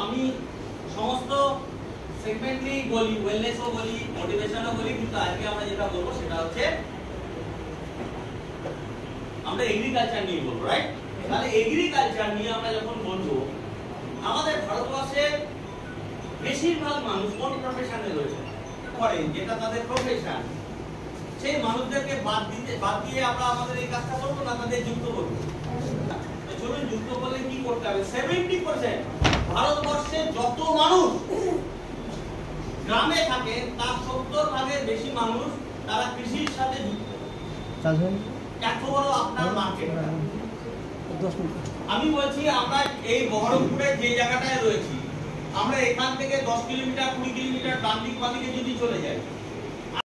আমি সমস্ত সেগমেন্টলি বলি, ওয়েলনেসও বলি, মোটিভেশনও বলি, কিন্তু আজকে আমরা যেটা বলবো সেটা হচ্ছে আমরা এগ্রিকালচার নিয়ে বলবো, রাইট? তাহলে এগ্রিকালচার নিয়ে আমরা যখন বলবো, আমাদের ভারতবর্ষের বেশিরভাগ মানুষ কোন প্রফেশনে রয়েছে, করে যেটা তাদের প্রফেশন, সেই মানুষদেরকে বাদ দিয়ে আমরা আমাদের এই কাজটা করবো না, তাদের যুক্ত করবো। চলুন যুক্ত করলে কি করতে হবে? 70% ভারতবর্ষের যত মানুষ গ্রামে থাকে তার 70 ভাগের বেশি মানুষ তারা কৃষির সাথে যুক্ত। এত বড় আপনার মার্কেট। আমি বলছি আমরা এই বহরমপুরে যে জায়গাটায় রয়েছি, আমরা এখান থেকে 10 কিলোমিটার 20 কিলোমিটার ডান দিক বাঁ দিকে যদি চলে যাই,